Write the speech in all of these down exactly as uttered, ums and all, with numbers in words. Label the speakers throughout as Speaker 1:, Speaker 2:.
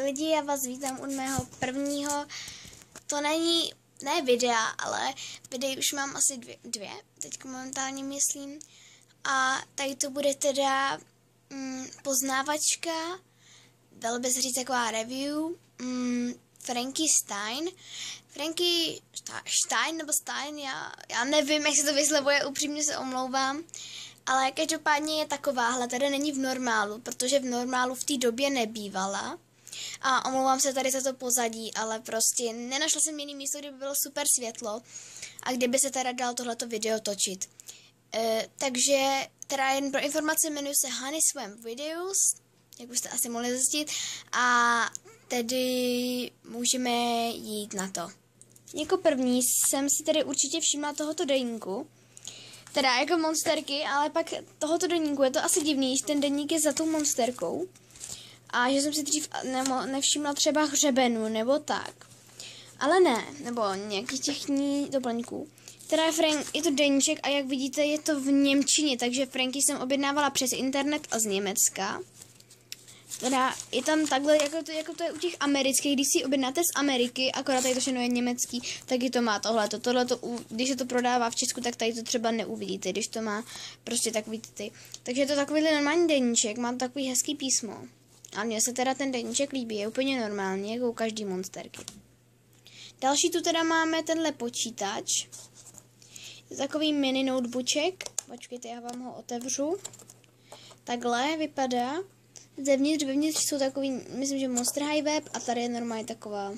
Speaker 1: lidi, já vás vítám u mého prvního, to není, ne videa, ale videí už mám asi dvě, dvě teď momentálně myslím. A tady to bude teda mm, poznávačka, dalo by se říct taková review, mm, Frankie Stein. Frankie Stein nebo Stein, já, já nevím, jak se to vyslovuje, upřímně se omlouvám. Ale každopádně je takováhle, tady není v normálu, protože v normálu v té době nebývala. A omlouvám se tady za to pozadí, ale prostě nenašla jsem jiný místo, kde by bylo super světlo a kde by se teda dalo tohleto video točit. E, takže teda jen pro informace, jmenuji se Honey Swam Videos, jak už jste asi mohli zjistit, a tedy můžeme jít na to. Jako první jsem si tedy určitě všimla tohoto deníku, teda jako monsterky, ale pak tohoto deníku je to asi divný, že ten deník je za tou monsterkou a že jsem si dřív ne- nevšimla třeba hřebenu nebo tak. Ale ne, nebo nějakých těch ní doplňků. Teda je, Frank, je to deníček a jak vidíte je to v němčině, takže Franky jsem objednávala přes internet a z Německa. Teda je tam takhle, jako to, jako to je u těch amerických, když si objednáte z Ameriky, akorát tady to všechno je německý, taky to má tohleto. Tohleto, když se to prodává v Česku, tak tady to třeba neuvidíte, když to má prostě takový ty. Takže je to takovýhle normální deníček, má takový hezký písmo. A mně se teda ten deníček líbí, je úplně normální, jako u každý monsterky. Další tu teda máme tenhle počítač. Je takový mini notebookček. Počkejte, já vám ho otevřu. Takhle vypadá. Zevnitř, vevnitř jsou takový, myslím, že Monster High Web a tady je normálně taková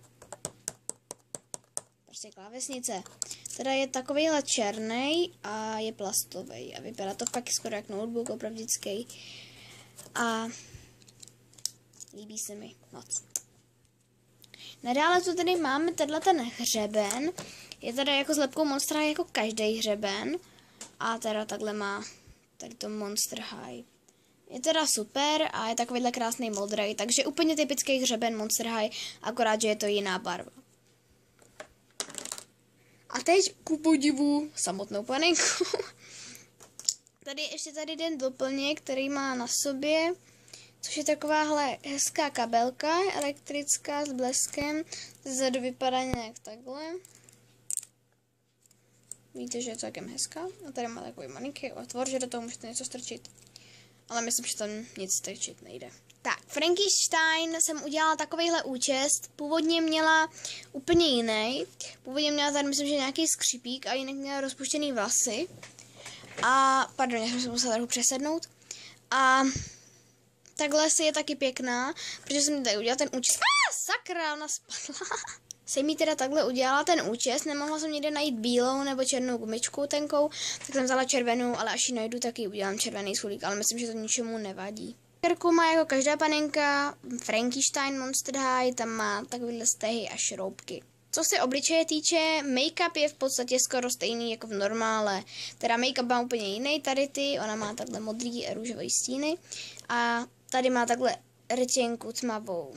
Speaker 1: prostě klávesnice. Teda je takovýhle černý a je plastový a vypadá to fakt skoro jak notebook opravdický. A líbí se mi moc. Nadále tu tady máme tenhle ten hřeben. Je teda jako s lepkou Monster High jako každý hřeben. A teda takhle má tady to Monster High. Je teda super a je takovýhle krásný modrý, takže úplně typický hřeben Monster High, akorát, že je to jiná barva. A teď ku podivu samotnou panenku. Tady ještě tady jeden doplněk, který má na sobě, což je takováhle hezká kabelka elektrická s bleskem. Zezadu vypadá nějak takhle. Víte, že je celkem hezká. A tady má takový malinký otvor, že do toho můžete něco strčit. Ale myslím, že tam nic strčit nejde. Tak, Frankie Stein jsem udělala takovejhle účest. Původně měla úplně jiný. Původně měla tady, myslím, že nějaký skřípík a jinak měla rozpuštěný vlasy. A, pardon, já jsem se musela trochu přesednout. A takhle si je taky pěkná, protože jsem tady udělala ten účest. Ah, sakra, ona spadla. Jsem mi teda takhle udělala ten účest, nemohla jsem někde najít bílou nebo černou gumičku tenkou, tak jsem vzala červenou, ale až ji najdu, tak ji udělám červený sulík, ale myslím, že to ničemu nevadí. Krku má jako každá panenka, Frankie Stein Monster High, tam má takovýhle stehy a šroubky. Co se obličeje týče, make-up je v podstatě skoro stejný jako v normále. Teda make-up má úplně jiný, tady ty, ona má takhle modrý a růžový stíny a tady má takhle rtěnku tmavou.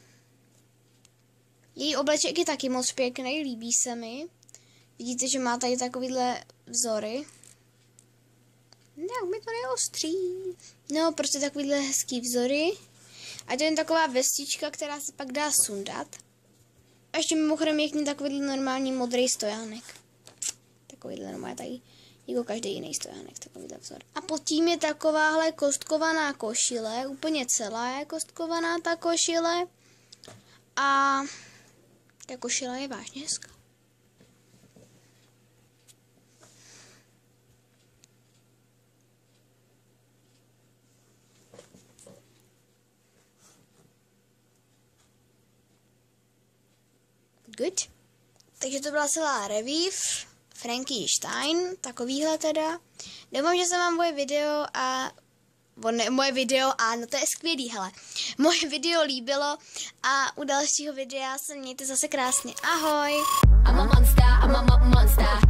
Speaker 1: Její obleček je taky moc pěkný, líbí se mi. Vidíte, že má tady takovýhle vzory. Ne, mi to neostří. No, prostě takovýhle hezký vzory. A to je jen taková vestička, která se pak dá sundat. A ještě mimochodem je k ní takovýhle normální modrý stojánek. Takovýhle normálně tady, jako každý jiný stojánek, takovýhle vzor. A pod tím je takováhle kostkovaná košile, úplně celá je kostkovaná ta košile. A ta košile je vážně hezká. Good. Takže to byla celá review Frankie Stein, takovýhle teda. Doufám, že se vám moje video a Ne, moje video, ano, to je skvělý, hele. Moje video líbilo a u dalšího videa se mějte zase krásně. Ahoj! I'm a monster, I'm a monster.